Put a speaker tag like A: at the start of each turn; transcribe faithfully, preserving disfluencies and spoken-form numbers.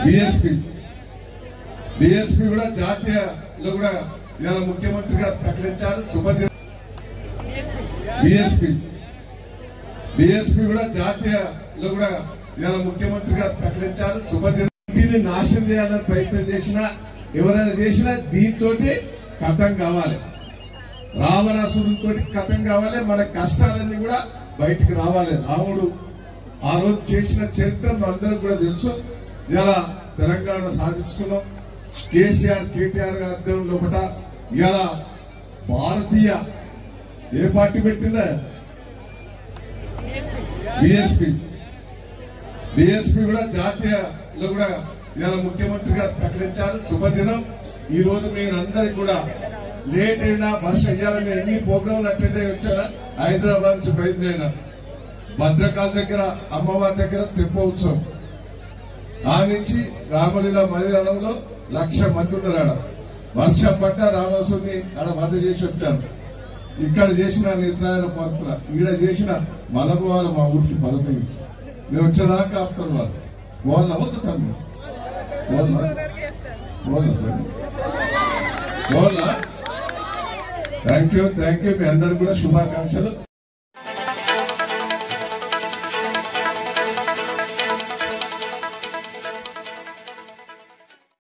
A: BSP BSP కూడా జాతీయలో కూడా ఇవాళ ముఖ్యమంత్రి గారు ప్రకటించారు. శుభదినం. బీఎస్పీ బీఎస్పీ కూడా జాతీయలో కూడా ఇవాళ ముఖ్యమంత్రి గారు ప్రకటించారు. శుభదినం. దీన్ని నాశనం చేయాలని ప్రయత్నం చేసినా ఎవరైనా చేసినా దీంతో కథం కావాలి, రావణాసురుడితో కథం కావాలి. మన కష్టాలన్నీ కూడా బయటికి రావాలి. రాముడు ఆ రోజు చేసిన చరిత్ర అందరూ కూడా తెలుసు. ఇలా తెలంగాణ సాధించుకున్నాం. కేసీఆర్ కేటీఆర్ గారి ఆధ్వర్యం లోపల ఇలా భారతీయ ఏ పార్టీ పెట్టిందా? బీఎస్పీ బీఎస్పీ కూడా జాతీయలో కూడా ఇవాళ ముఖ్యమంత్రి గారు ప్రకటించారు. శుభదినం. ఈ రోజు మీరందరికీ కూడా లేట్ అయినా వర్ష అయ్యాలని ఎన్ని ప్రోగ్రాంలు అటెండ్ అయ్యి వచ్చారా? హైదరాబాద్ నుంచి బయలుదేరిన భద్రకాళ దగ్గర అమ్మవారి దగ్గర తెప్పోత్సవం ఆ నుంచి రామలీల మైదానంలో లక్ష మంది ఉన్నారు. వర్షం పడ్డ రామసుని ఆడ వద్ద చేసి వచ్చాను. ఇక్కడ చేసిన నిర్ణయాల పార్కుల ఈడ చేసిన మలబవారు మా ఊరికి పదవి మేము వచ్చేదాకా ఆపుతారు వాళ్ళు. వాళ్ళ అవద్దు తమ్మి వాళ్ళ థ్యాంక్ యూ థ్యాంక్ యూ. మీ అందరికి కూడా శుభాకాంక్షలు.